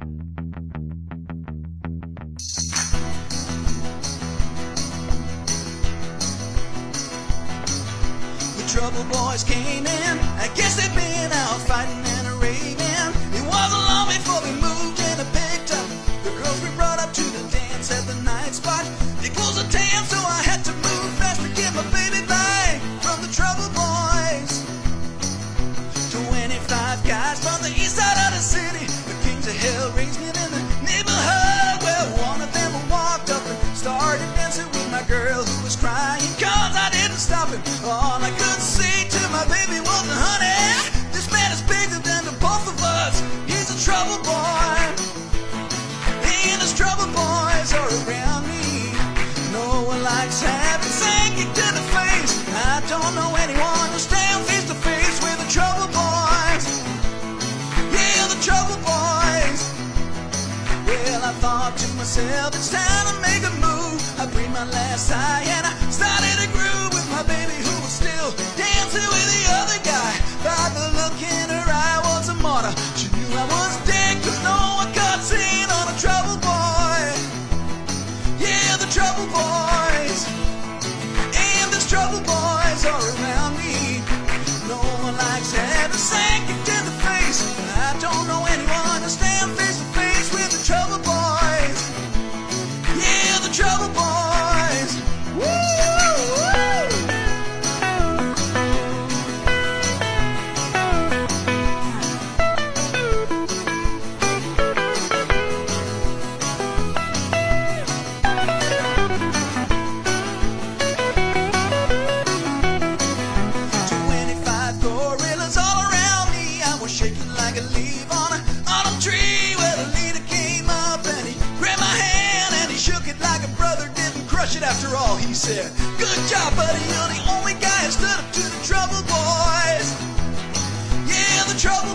The trouble boys came in. I guess they'd been out fighting and a raving. It wasn't long before we moved in and picked up the girls we brought up to the dance at the night spot. It was a dance, so I had to move fast to get my baby back from the trouble boys. 25 guys from the east side of the city. The kings of hell raised me in the neighborhood. Well, one of them walked up and started dancing with my girl who was crying, cause I didn't stop him. All I could say to my baby was, honey, this man is bigger than the both of us. He's a trouble boy, and his trouble boys are around me. No one likes having thank you to the face. I don't know anyone who stand face to face with the trouble boys. Yeah, the trouble boys. Well, I thought to myself, it's time to make a move. I breathed my last sigh and I started to groove with my baby who was still dancing with the other guy. By the look in her eye was a martyr. She knew I was dead, cause no one got seen on a trouble boy. Yeah, the trouble boys. And these trouble boys are around me. No one likes having thank you to the face. I don't know anyone to stand face to face with the trouble boys. Yeah, the trouble boys. Woo! Shaking like a leaf on an autumn tree. Well, the leader came up and he grabbed my hand and he shook it like a brother. Didn't crush it after all, he said. Good job, buddy, you're the only guy who stood up to the trouble boys. Yeah, the trouble